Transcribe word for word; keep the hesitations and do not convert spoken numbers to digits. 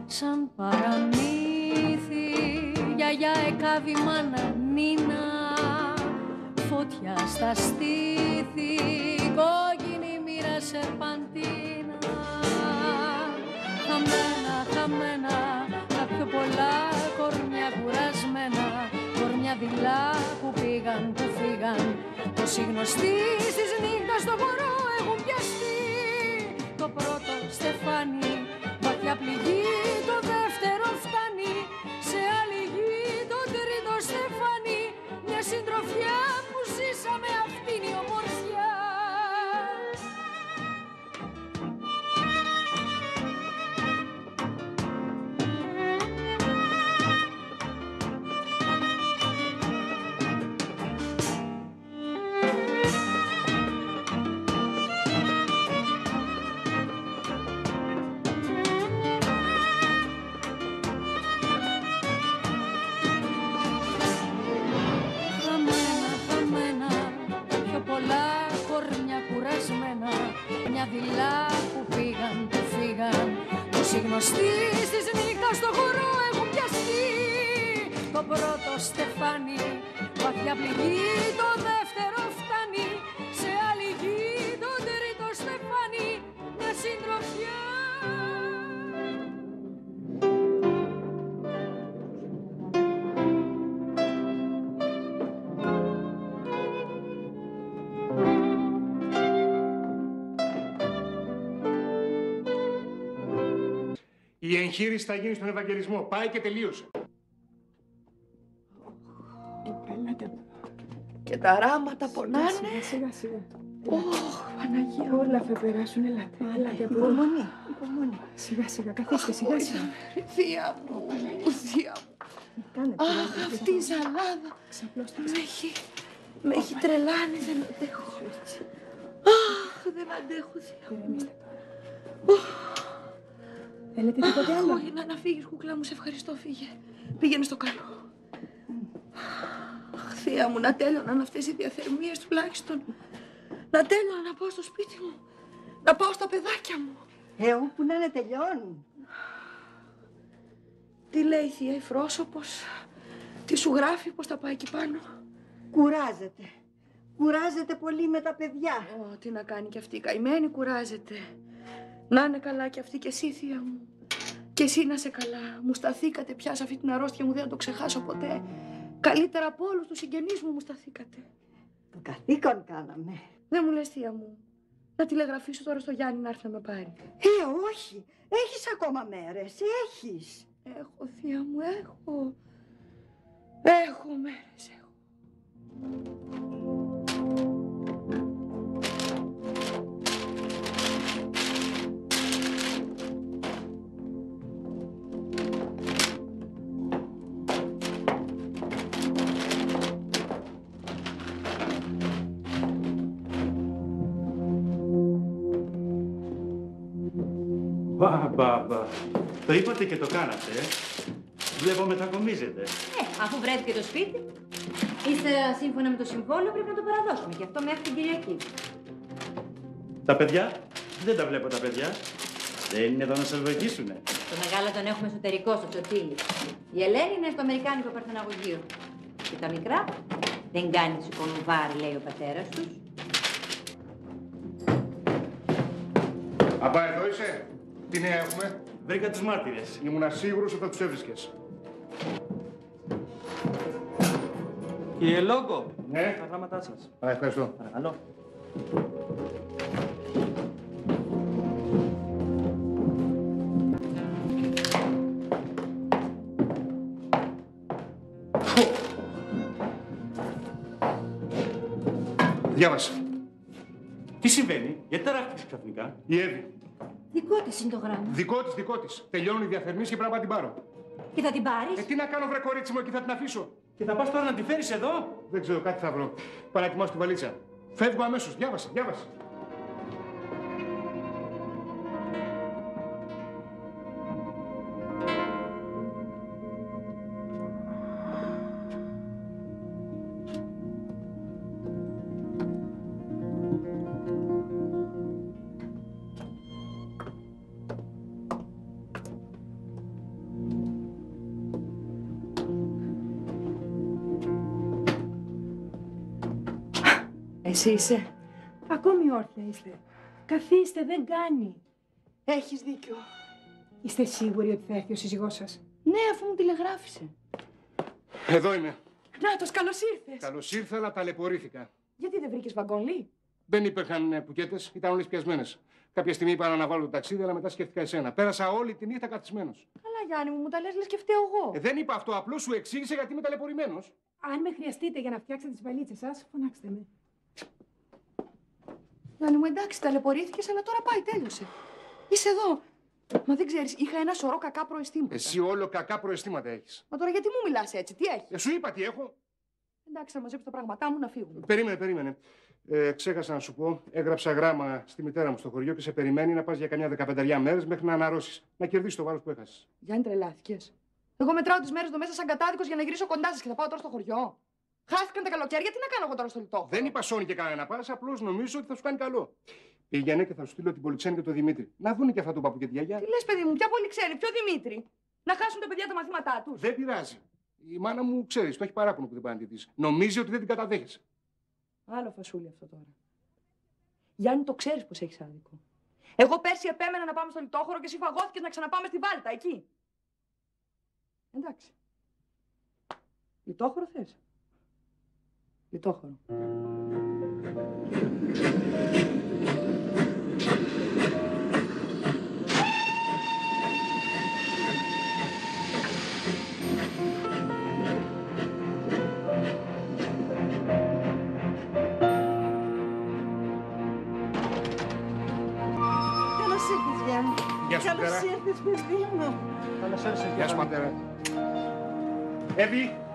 σαν παραμύθι. Γιαγιά εκάβει μάνα Νίνα, φωτιά στα στήθη, κόκκινη μοίρα σερπαντίνα. Χαμένα, χαμένα, τα πιο πολλά κορμιά κουρασμένα, κορμιά δειλά που πήγαν, που φύγαν. Τόσοι γνωστοί στις νύχτας στο χώρο έχουν πιαστεί. Το πρώτο στεφάνι, βαθιά πληγή, το δεύτερο φτάνει. Σε άλλη γη το τρίτο στεφάνι, μια συντροφιά που ζήσαμε, αυτή είναι η ομορφιά. Μια δειλά που πήγαν, που φύγαν. Τόσοι γνωστοί στις νύχτας στο χώρο έχουν πιαστεί. Το πρώτο στεφάνι, βαθιά πληγή, το δεύτερο φτάνει. Σε άλλη γη το τρίτο στεφάνι, μια συντροφιά. Η εγχείρηση θα γίνει στον Ευαγγελισμό. Πάει και τελείωσε. Και τα ράματα πονάνε. Σιγά, σιγά, σιγά. Ωχ, Παναγία. Όλα θα περάσουν, ελάτε. Ελάτε, υπομονή, υπομονή. Σιγά, σιγά, καθίστε, σιγά, σιγά. Θεία μου, θεία μου. Κάνετε. Αχ, αυτή η ζαλάδα. Ξαπλώστε. Με έχει, με έχει τρελάνει, δεν αντέχω. Αχ, δεν αντέχω, θεία μου. Θέλετε τίποτε άλλο? Όχι, να, να φύγεις, κουκλά μου, σε ευχαριστώ, φύγε. Πήγαινε στο καλό. Αχ, θεία μου, να τέλειωναν αυτές οι διαθερμίες τουλάχιστον. Να τέλειωνα να πάω στο σπίτι μου. Να πάω στα παιδάκια μου. Ε, όπου να είναι τελειώνουν. Τι λέει η θεία η Φρόσωπος, τι σου γράφει, πώς θα πάει εκεί πάνω. Κουράζεται. Κουράζεται πολύ με τα παιδιά. Ω, τι να κάνει κι αυτή η καημένη, κουράζεται. Να είναι καλά κι αυτή κι εσύ, θεία μου. Κι εσύ να είσαι καλά. Μου σταθήκατε πια σε αυτή την αρρώστια μου, δεν θα το ξεχάσω ποτέ. Καλύτερα από όλους τους συγγενείς μου μου σταθήκατε. Το καθήκον κάναμε. Δεν μου λες, θεία μου, να τηλεγραφήσω τώρα στο Γιάννη να έρθει να με πάρει. Ε, όχι. Έχεις ακόμα μέρες. Έχεις. Έχω, θεία μου, έχω. Έχω μέρες, έχω. Μπα, μπα, μπα. Το είπατε και το κάνατε, ε. Βλέπω μετακομίζετε. Ε, αφού βρέθηκε το σπίτι, ύστερα σύμφωνα με το συμβόλαιο πρέπει να το παραδώσουμε. Και αυτό μέχρι την Κυριακή. Τα παιδιά, δεν τα βλέπω τα παιδιά. Δεν είναι εδώ να σας βοηθήσουνε. Το μεγάλο τον έχουμε εσωτερικό στο Τσοτήλι. Η Ελένη είναι στο Αμερικάνικο παρθεναγωγείο. Και τα μικρά δεν κάνει σηκωνουβάρι, λέει ο πατέρας τους. Απά, εδώ είσαι. Τι νέα έχουμε? Βρήκα τους μάρτυρες. Ήμουνα σίγουρος ότι θα τους έβρισκες. Κύριε Λόγκο, Ναι. τα γράμματά σας. Α, ευχαριστώ. Παρακαλώ. Διάβασε. Τι συμβαίνει, γιατί ταράχτηκες ξαφνικά? Η Εύη. Δικό της είναι το γράμμα. Δικό της, δικό της. Τελειώνουν οι διαφερμίσεις και πρέπει να την πάρω. Και θα την πάρεις. Ε, τι να κάνω, βρε κορίτσι μου, εκεί θα την αφήσω. Και θα πας τώρα να τη φέρεις εδώ? Δεν ξέρω, κάτι θα βρω. Πάω να ετοιμάσω τη βαλίτσα. Φεύγω αμέσως. Διάβασε, διάβασε. Εσύ είσαι. Ακόμη όρθια είστε. Καθίστε, δεν κάνει. Έχεις δίκιο. Είστε σίγουροι ότι θα έρθει ο σύζυγός σας? Ναι, αφού μου τηλεγράφησε. Εδώ είμαι. Νάτος, καλώς ήρθες. Καλώς ήρθα, αλλά ταλαιπωρήθηκα. Γιατί δεν βρήκες βαγκόνλι? Δεν υπήρχαν πουκέτες, ήταν όλες πιασμένες. Κάποια στιγμή είπα να αναβάλω το ταξίδι, αλλά μετά σκέφτηκα εσένα. Πέρασα όλη τη νύχτα καθισμένος. Καλά, Γιάννη μου, μου τα λες, λες και φταίω εγώ. Ε, δεν είπα αυτό, απλώς σου εξήγησε γιατί είμαι ταλαιπωρημένος. Αν με χρειαστείτε για να φτιάξετε τις βαλίτσες σας, φωνάξτε με. Γιάννη μου, εντάξει, ταλαιπωρήθηκες, αλλά τώρα πάει, τέλειωσε. Είσαι εδώ. Μα δεν ξέρεις, είχα ένα σωρό κακά προαισθήματα. Εσύ όλο κακά προαισθήματα έχεις. Μα τώρα γιατί μου μιλάς έτσι, τι έχεις? Ε, σου είπα τι έχω. Εντάξει, θα μαζέψω τα πράγματά μου να φύγουμε. Περίμενε, περίμενε. Ε, ξέχασα να σου πω, έγραψα γράμμα στη μητέρα μου στο χωριό και σε περιμένει να πας για καμιά δεκαπενταριά μέρες μέχρι να αναρρώσεις. Να κερδίσεις το βάρος που έχασες. Γιάννη, τρελάθηκες. Εγώ μετράω τις μέρες εδώ μέσα σαν κατάδικος για να γυρίσω κοντά σας και θα πάω τώρα στο χωριό. Χάθηκαν τα καλοκαίρια, τι να κάνω εγώ τώρα στο λιτόχωρο? Δεν είπα σώνει και κανένα να πας, απλώς νομίζω ότι θα σου κάνει καλό. Πήγαινε και θα σου στείλω την Πολυξένη και τον Δημήτρη. Να δούνε και αυτά του παππού και τη γιαγιά. Τι λες, παιδί μου, ποια πολύ ξέρει, ποιο Δημήτρη? Να χάσουν τα παιδιά τα μαθήματά τους. Δεν πειράζει. Η μάνα μου ξέρει, το έχει παράπονο που δεν πάει να τη δεις. Νομίζει ότι δεν την καταδέχεσαι. Άλλο φασούλι αυτό τώρα. Γιάννη, το ξέρεις πως έχεις άδικο. Εγώ πέρσι επέμενα να πάμε στο λιτόχωρο και εσύ φαγώθηκες να ξαναπάμε στη Βάλτα, εκεί. Εντάξει. Λιτόχωρο θες? Λιτόχωρο. Καλώς ήρθες, Γιάννη. Γεια σου, Καλώς πατέρα. ήρθες, παιδί μου. Καλώς ήρθες. Γεια σου, πατέρα. Εύη,